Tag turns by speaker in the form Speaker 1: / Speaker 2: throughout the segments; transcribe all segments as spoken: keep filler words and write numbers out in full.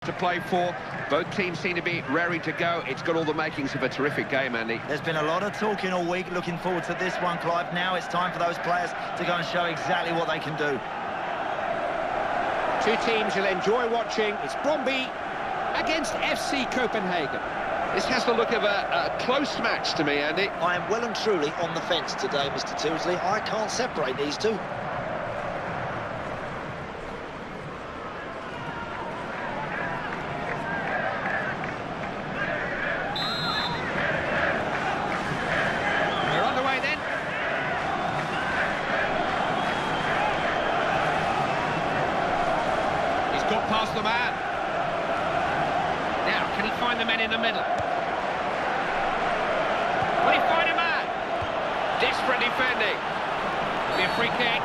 Speaker 1: to play for. Both teams seem to be raring to go. It's got all the makings of a terrific game, Andy.
Speaker 2: There's been a lot of talking all week. Looking forward to this one, Clive. Now it's time for those players to go and show exactly what they can do.
Speaker 3: Two teams you'll enjoy watching. It's Brøndby against F C Copenhagen.
Speaker 1: This has the look of a, a close match to me, Andy.
Speaker 4: I am well and truly on the fence today, Mister Tilsley. I can't separate these two.
Speaker 3: Got past the man. Now, can he find the men in the middle? Will he find a man?
Speaker 1: Desperate defending.
Speaker 3: It'll be a free kick.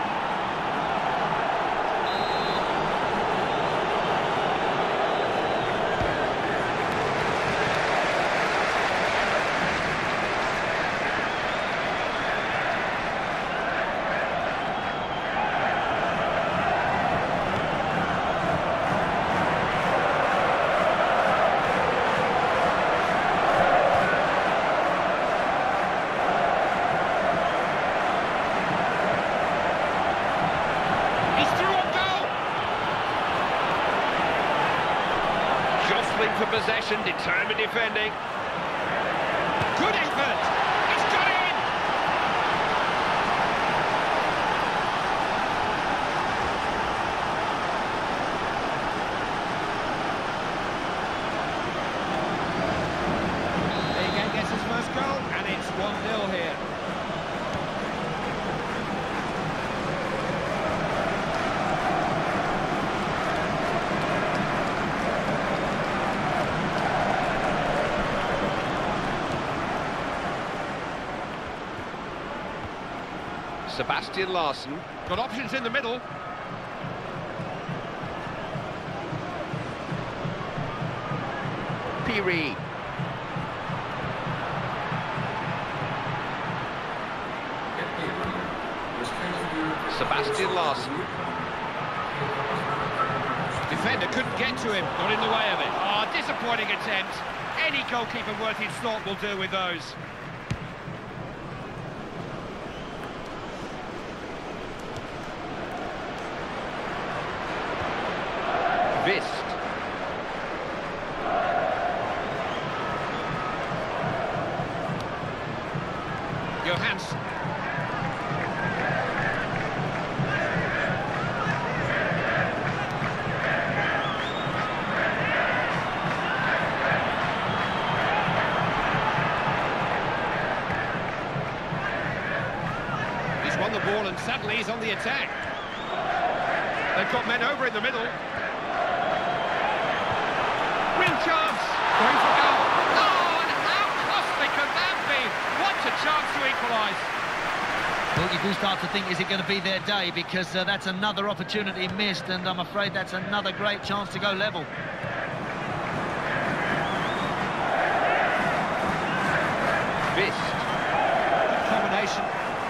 Speaker 1: For possession, determined defending.
Speaker 3: Good effort! It's got in! There gets his first goal, and it's one nil here.
Speaker 1: Sebastian Larsson.
Speaker 3: Got options in the middle.
Speaker 1: Piri. Sebastian Larsson.
Speaker 3: Defender couldn't get to him, got in the way of it. Ah, oh, disappointing attempt. Any goalkeeper worth his salt will do with those.
Speaker 1: Vist.
Speaker 3: Johansson. He's won the ball and suddenly he's on the attack. They've got men over in the middle. Real chance! Going for goal. Oh, and how costly could that be? What a chance to equalise.
Speaker 2: Well, you do start to think, is it going to be their day? Because uh, that's another opportunity missed, and I'm afraid that's another great chance to go level.
Speaker 1: Vist.
Speaker 3: Combination.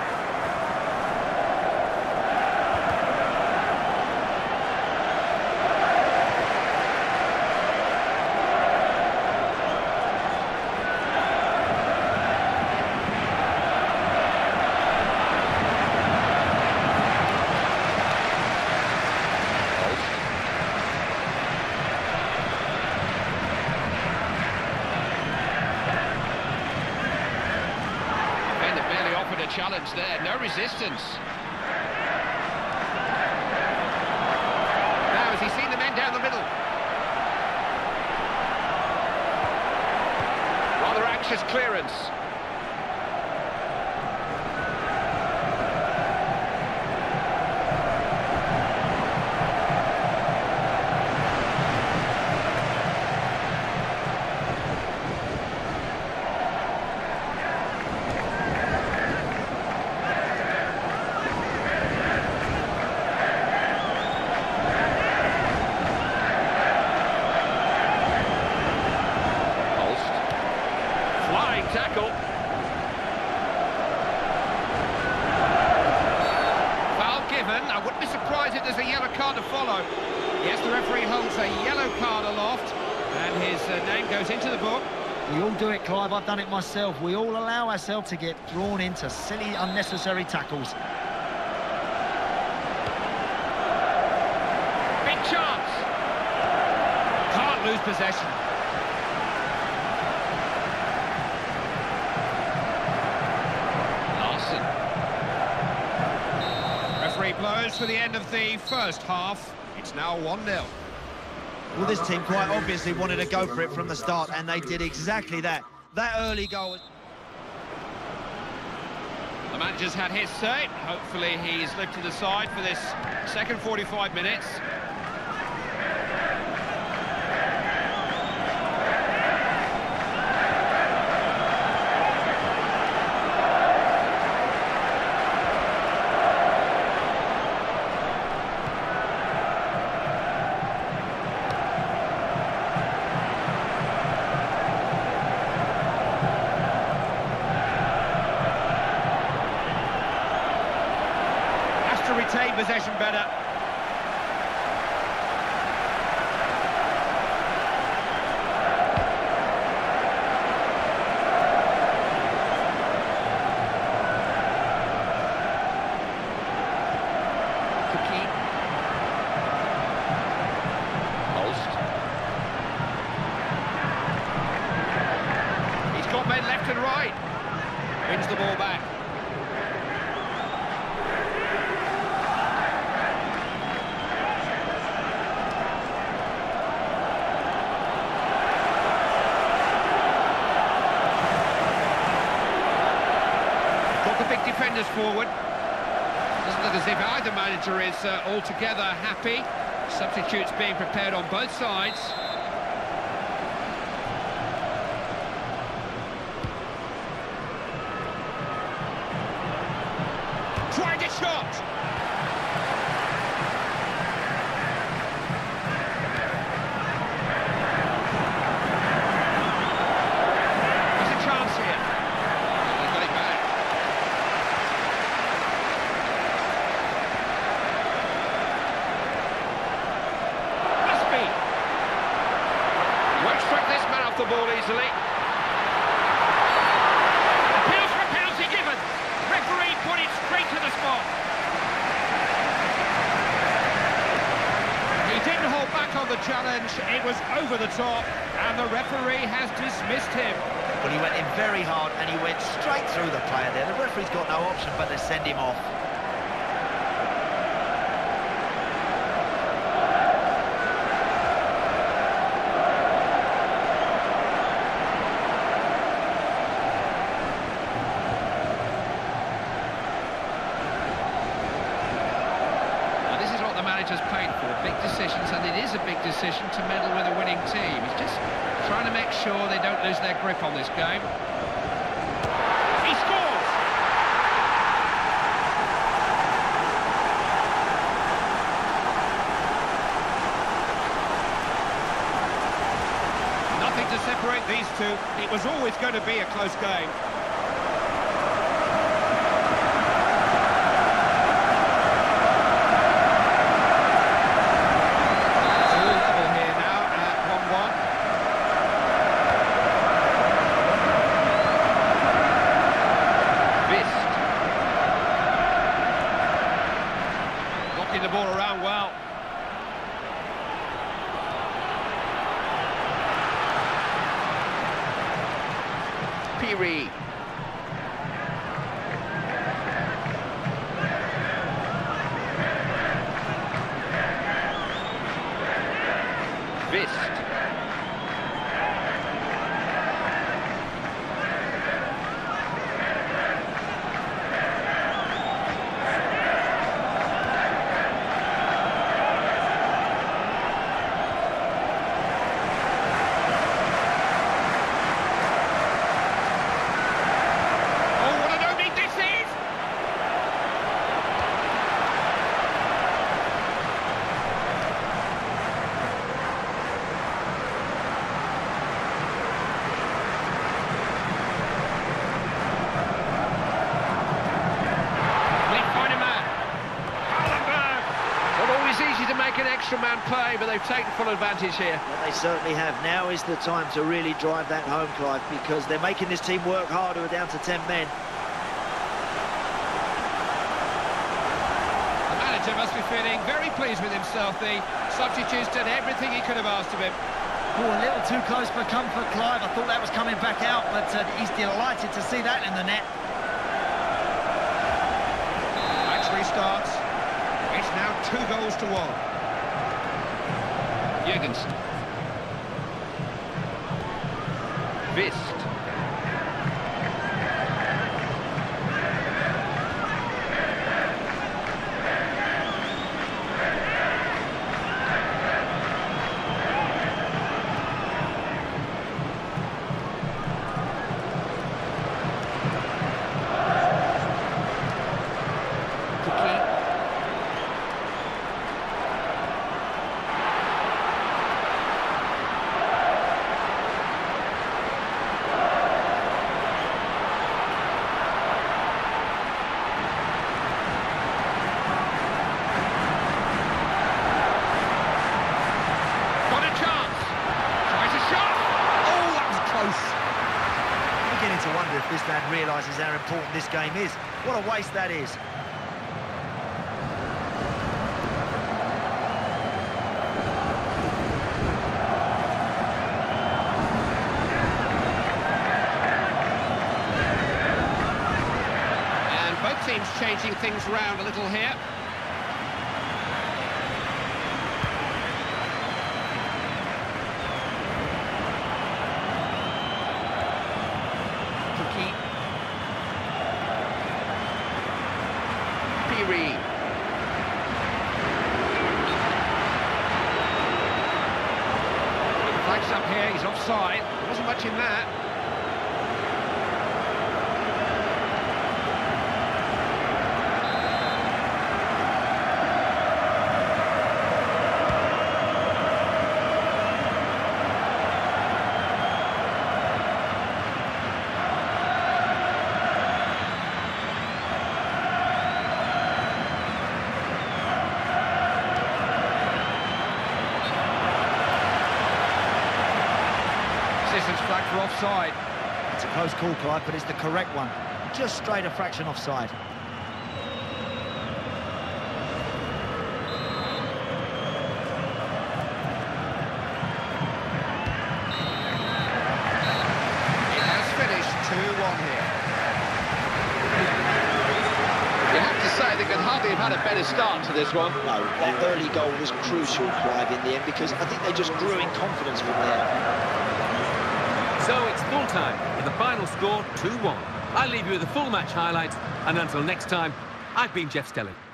Speaker 3: Challenge there, no resistance. Now, has he seen the men down the middle? Rather anxious clearance. Tackle. Foul given. I wouldn't be surprised if there's a yellow card to follow. Yes, the referee holds a yellow card aloft. uh, name goes into the book.
Speaker 2: We all do it, Clive. I've done it myself. We all allow ourselves to get drawn into silly, unnecessary tackles.
Speaker 3: Big chance. Can't lose possession. Larson. Referee blows for the end of the first half. It's now one nil.
Speaker 4: Well, this team quite obviously wanted to go for it from the start, and they did exactly that. That early goal...
Speaker 3: The manager's had his say. Hopefully he's lifted the side for this second forty-five minutes. Retain possession better. Cookie. Holst. He's got men left and right. Wins the ball back. Big defenders forward. Doesn't look as if either manager is uh, altogether happy. Substitutes being prepared on both sides. Tried a shot. There's a chance here. They got it back. The ball easily. Appeals for a penalty given. Referee put it straight to the spot. He didn't hold back on the challenge. It was over the top, and the referee has dismissed him.
Speaker 4: Well, he went in very hard, and he went straight through the player there. The referee's got no option but to send him off.
Speaker 3: Manager's paid for big decisions, and it is a big decision to meddle with a winning team. He's just trying to make sure they don't lose their grip on this game. He scores! Nothing to separate these two. It was always going to be a close game. The ball around well. Piri. Vist. man play, but they've taken full advantage here.
Speaker 4: Well, they certainly have. Now is the time to really drive that home, Clive, because they're making this team work harder. We're down to ten men.
Speaker 3: The manager must be feeling very pleased with himself. The substitute's done everything he could have asked of him.
Speaker 2: Oh, a little too close for comfort, Clive. I thought that was coming back out, but uh, he's delighted to see that in the net.
Speaker 3: Match restarts. It's now two goals to one. Jürgensen. Vist.
Speaker 4: To wonder if this lad realises how important this game is. What a waste that is.
Speaker 3: And both teams changing things round a little here. Piri. The flag's up here, he's offside. There wasn't much in that. Citizens flag for offside.
Speaker 4: It's a close call, Clive, but it's the correct one. Just straight a fraction offside.
Speaker 3: It has finished two one here. You have to say they could hardly have had a better start to this one.
Speaker 5: No, that early goal was crucial, Clive, in the end, because I think they just grew in confidence from there.
Speaker 6: So it's full time, with the final score two one. I'll leave you with the full match highlights, and until next time, I've been Jeff Stelling.